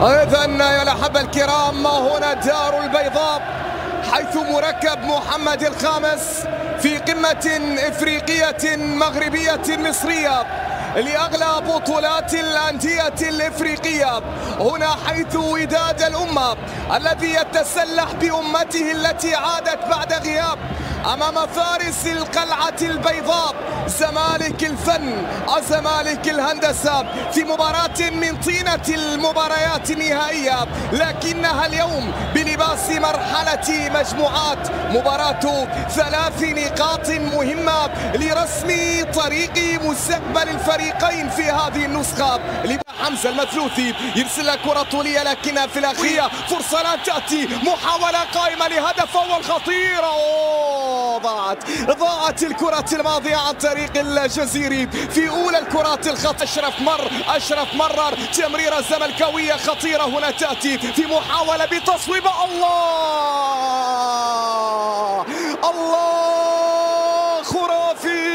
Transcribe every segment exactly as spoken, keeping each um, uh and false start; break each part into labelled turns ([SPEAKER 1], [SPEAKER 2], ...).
[SPEAKER 1] إذن يا الأحبة الكرام، هنا دار البيضاء، حيث مركب محمد الخامس في قمة إفريقية مغربية مصرية لأغلى بطولات الأندية الإفريقية. هنا حيث وداد الأمة الذي يتسلح بأمته التي عادت بعد غياب أمام فارس القلعة البيضاء زمالك الفن الزمالك الهندسة في مباراة من طينة المباريات النهائية، لكنها اليوم بلباس مرحلة مجموعات، مباراة ثلاث نقاط مهمة لرسم طريق مستقبل الفريقين في هذه النسخة. حمزة المثلوثي يرسل كرة طولية لكنها في الأخيرة فرصة لا تأتي، محاولة قائمة لهدف أول خطيرة. أوه ضاعت ضاعت الكرة الماضية عن طريق الجزيري في أولى الكرات الخط. أشرف مر أشرف مرر تمريرة زملكاوية خطيرة هنا تأتي في محاولة بتصويب. الله الله خرافي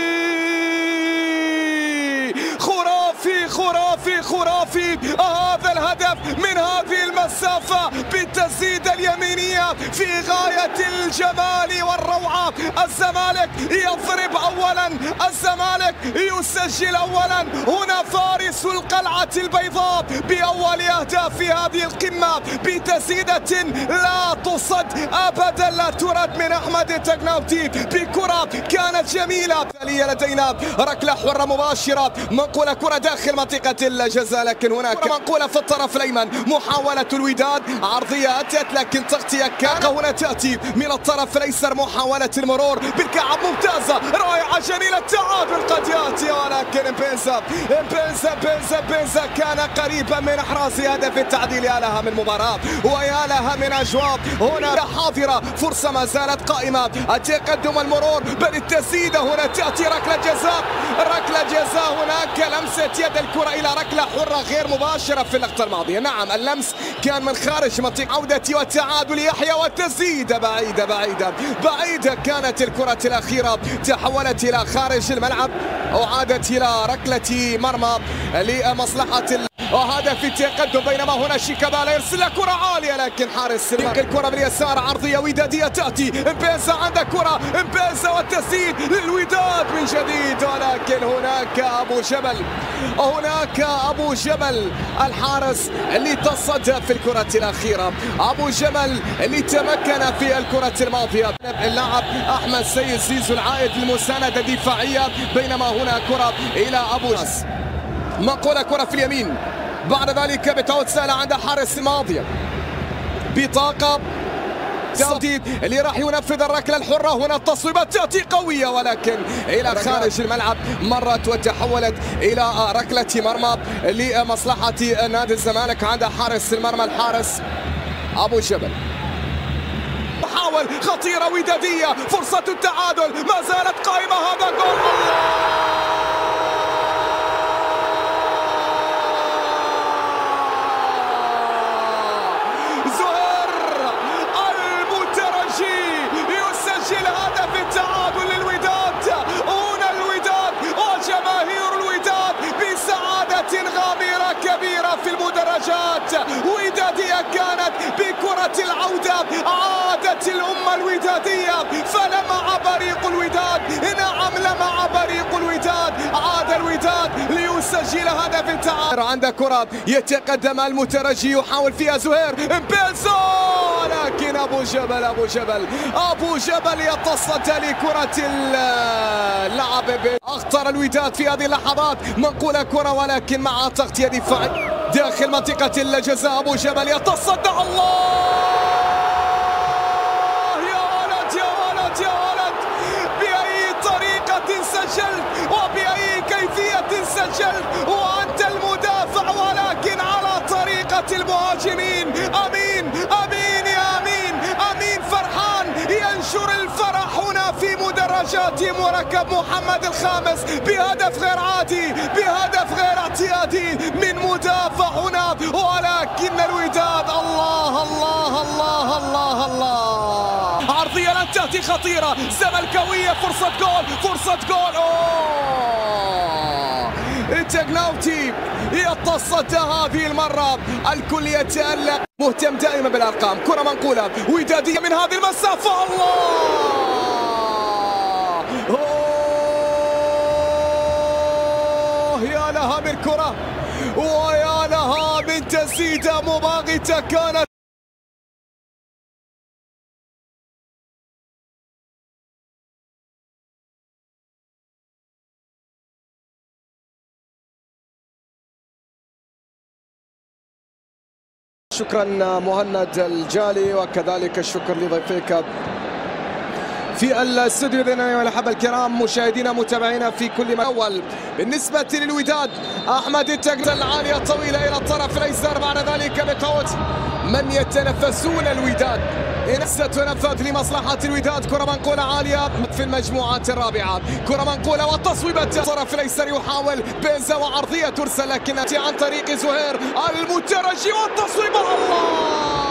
[SPEAKER 1] خرافي خرافي خرافي هذا الهدف من هذه المسافة بالتسديدة اليمينية في غاية الجمال والروعة. الزمالك يضرب أولا، الزمالك يسجل أولا. هنا فارس القلعة البيضاء بأول أهداف في هذه القمة بتسديدة لا تصد أبدا، لا ترد من أحمد التقناوتي بكرة كانت جميلة. لدينا ركلة حرة مباشرة، منقولة كرة داخل منطقة الجزاء، لكن هناك منقولة في الطرف الأيمن. محاولة الوداد عرضية أتت لكن تغطية كاقة هنا تأتي من الطرف الأيسر. محاولة المرور بالكعب ممتازة رائعة جميلة، التعادل قد يأتي ولكن بنزا بنزا بنزا بنزا كان قريبا من إحراز هدف التعديل. يا لها من مباراة ويا لها من أجواء هنا حاضرة، فرصة ما زالت قائمة، التقدم المرور بل التسديدة هنا تأتي ركلة جزاء ركلة جزاء. هناك لمسة يد الكرة إلى ركلة حرة غير مباشرة في اللقطة الماضية. نعم اللمس كان من خارج منطقة عودة والتعادل يحيى، والتسديدة بعيدة بعيدة بعيدة. كانت الكرة الأخيرة تحولت إلى خارج الملعب وعادت إلى ركلة مرمى لمصلحة وهدف التقدم. بينما هنا شيكابالا يرسل كرة عالية لكن حارس الكرة باليسار، عرضية ودادية تأتي. امبيزا عنده كرة، امبيزا والتسديد للوداد من جديد، ولكن هناك أبو جبل هناك أبو جبل الحارس اللي تصدى في الكرة الأخيرة، أبو جبل اللي تمكن في الكرة الماضية. اللاعب أحمد سيد زيزو العائد للمساندة الدفاعية، بينما هنا كرة إلى أبو جبل، منقولة كرة في اليمين. بعد ذلك بتعود سهلة عند حارس الماضية، بطاقة تأتي اللي راح ينفذ الركلة الحرة. هنا التصويبات تأتي قوية ولكن إلى خارج الملعب، مرت وتحولت إلى ركلة مرمى لمصلحة نادي الزمالك عند حارس المرمى الحارس أبو جبل. محاول خطيرة ودادية، فرصة التعادل ما زالت قائمة. هذا جول. يسجل هدف التعادل للوداد. هنا الوداد وجماهير الوداد بسعادة غامرة كبيرة في المدرجات. ودادية كانت بكرة العودة، عادت الأمة الودادية فلمع بريق الوداد. نعم لمع بريق الوداد، عاد الوداد ليسجل هدف التعادل. عند كرة يتقدم المترجي يحاول فيها زهير امبيزو، لكن أبو جبل أبو جبل أبو جبل يتصدى لكرة اللعب. أخطر الوداد في هذه اللحظات، منقولة كرة ولكن مع تغطية دفاعية داخل منطقة الجزاء. أبو جبل يتصدى. الله يا ولد يا ولد يا ولد، بأي طريقة سجلت وبأي كيفية سجلت وأنت المدافع، ولكن على طريقة المهاجمين. أمين أمين يا أمين أمين فرحان ينشر الفرح هنا في مدرجات مركب محمد الخامس بهدف غير عادي، بهدف غير اعتيادي من مدافع هنا، ولكن الوداد الله الله الله الله الله. عرضية لن تأتي خطيرة زملكاوية، فرصة جول فرصة جول. أوه تجناوتي يتصدى هذه المرة، الكل يتألق، مهتم دائما بالأرقام. كرة منقولة ودادية من هذه المسافة، الله أوه يا لها من كرة ويا لها من تسديدة مباغتة كانت. شكرا مهند الجالي، وكذلك الشكر لضيفيك في الاستوديو. اذا يا الأحبة الكرام مشاهدينا متابعينا في كل مكان. اول بالنسبه للوداد احمد التقنيه العاليه طويله الى الطرف الايسر، بعد ذلك بقوه من يتنفسون الوداد ستنفذ لمصلحة الوداد. كرة منقولة عالية في المجموعات الرابعة، كرة منقولة والتصويبة الطرف الأيسر، يحاول بينزا وعرضية ترسل لكنها عن طريق زهير المترجي والتصويبة، الله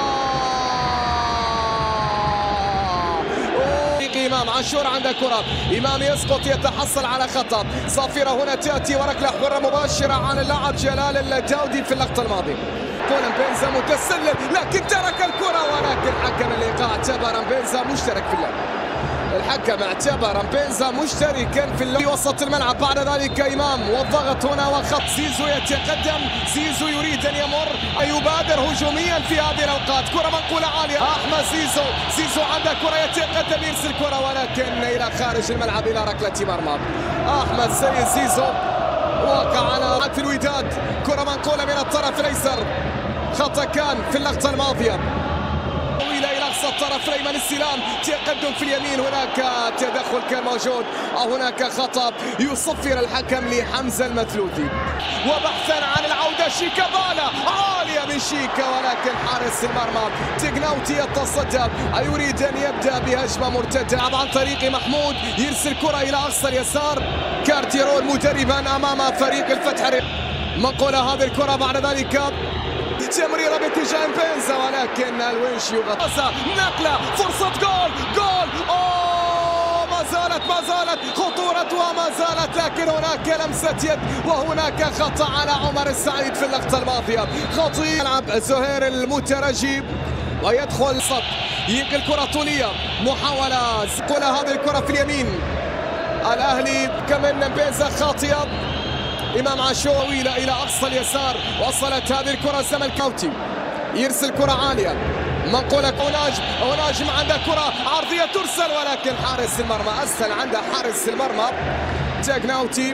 [SPEAKER 1] إمام عاشور عنده كرة، إمام يسقط يتحصل على خطأ. صافرة هنا تأتي وركلة حرة مباشرة عن اللاعب جلال الداودي في اللقطة الماضية. كولن بينزا متسلل لكن ترك الكرة، ولكن حكم اللقاء اعتبر بينزا مشترك في اللعب. الحكم اعتبر بينزا مشتركا في اللعب في وسط الملعب. بعد ذلك إمام والضغط هنا وخط زيزو يتقدم، زيزو يريد أن يمر يبادر هجوميا في هذه الأوقات. كرة منقولة عالية، أحمد زيزو، زيزو عنده كرة يتقدم يرسل كرة ولكن إلى خارج الملعب إلى ركلة مرمى. أحمد سيد زيزو وقع على في الوداد. كرة منقولة من الطرف الأيسر، خطأ كان في اللقطة الماضية، طويلة إلى أقصى الطرف الأيمن، السلام تقدم في اليمين، هناك تدخل كان موجود أو هناك خطأ يصفر الحكم لحمزة المثلوثي. وبحثا عن العودة شيكابالا عالية من شيكا، ولكن حارس المرمى تجناوتي يتصدى، يريد أن يبدأ بهجمة مرتدة عن طريق محمود، يرسل كرة إلى أقصى اليسار. كارتيرون مدربا أمام فريق الفتح، منقولة هذه الكرة، بعد ذلك تمريرة باتجاه بينزا ولكن الونش يغطى، نقلة فرصة جول جول أوه ما زالت ما زالت خطورتها ما زالت، لكن هناك لمسة يد وهناك خطأ على عمر السعيد في اللقطة الماضية. خطير يلعب زهير المترجي ويدخل صد، ينقل كرة طولية، محاولة كلها هذه الكرة في اليمين. الأهلي كمان بينزا خاطئة، إمام عاشور طويلة إلى أقصى اليسار، وصلت هذه الكرة زملكاوتي، يرسل كرة عالية، منقولة وناجم، وناجم عنده كرة عرضية ترسل ولكن حارس المرمى أسهل، عنده حارس المرمى تجناوتي.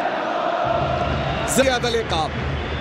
[SPEAKER 1] زيادة اللقاء،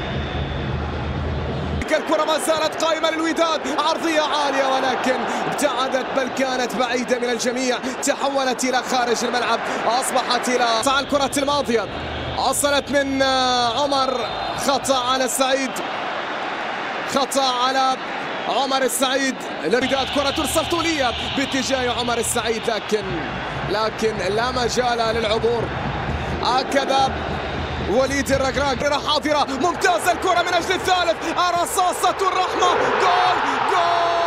[SPEAKER 1] الكرة ما زالت قائمة للوداد، عرضية عالية ولكن ابتعدت بل كانت بعيدة من الجميع، تحولت إلى خارج الملعب، أصبحت إلى فعل الكرة الماضية، وصلت من عمر، خطأ على السعيد، خطأ على عمر السعيد للوداد. كرة ترسل طولية باتجاه عمر السعيد لكن لكن لا مجال للعبور. هكذا وليد الركراك حاضرة، ممتازة الكرة من أجل الثالث، رصاصة الرحمة، جول جول